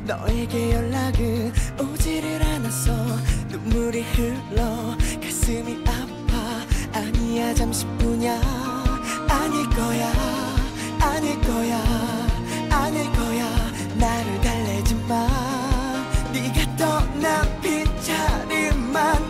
너에게 연락은 오지를 않았어. 눈물이 흘러 가슴이 아파. 아니야 잠시뿐이야. 아닐 거야 아닐 거야 아닐 거야. 나를 달래지마. 네가 떠난 빈자리만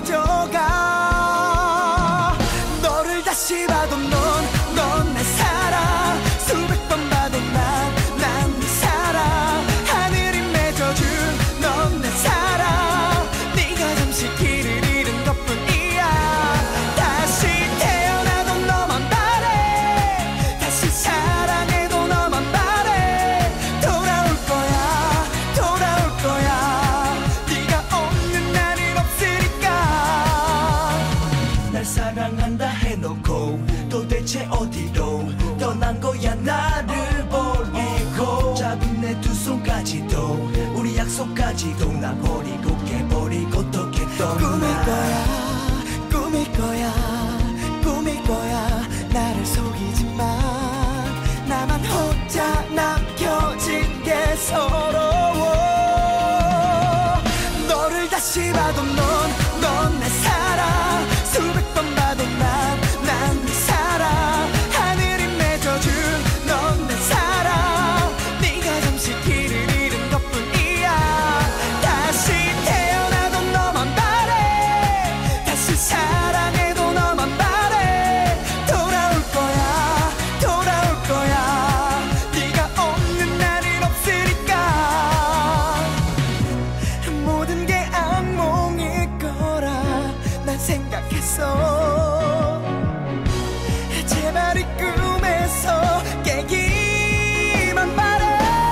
커져가. 너를 다시 봐도 넌 내 사랑. 수백 번 봐도 난 네 사랑. 하늘이 맺어준 넌 내 사랑. 네가 잠시 길을 잃은 것뿐이야. 다시 태어나도 너만 바래. 다시 사랑해도 너만 바래. 돌아올 거야 돌아올 거야. 네가 없는 날은 없으니까. 날 사랑한다 해놓고 도대체 어디로 떠난 거야 나를 버리고. 잡은 내 두 손까지도 우리 약속까지도 나 버리고 깨버리고 어떻게 떠나. 꿈일 거야 꿈일 거야 꿈일 거야. 나를 속이지만 나만 혼자 남겨진 게 서러워. 너를 다시 봐도 넌 내 사랑. 수백 번 봐도 난 네 사랑. 하늘이 맺어준 넌 내 사랑. 네가 잠시 길을 잃은 것뿐이야. 다시 태어나도 너만 바래. 다시 사랑해도 너만 바래. 돌아올 거야 돌아올 거야. 네가 없는 날은 없으니까. 모든 게 악몽일 거라 난 생각했어. 제발 이 꿈에서 깨기만 바래.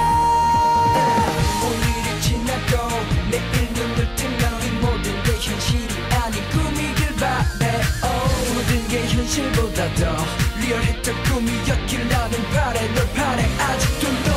오늘이 지나고 내일 눈을 뜨면 이 모든 게 현실이 아닌 꿈이길 바래. 모든 게 현실보다 더 리얼했던 꿈이었길 나는 바래. 널 바래 아직도.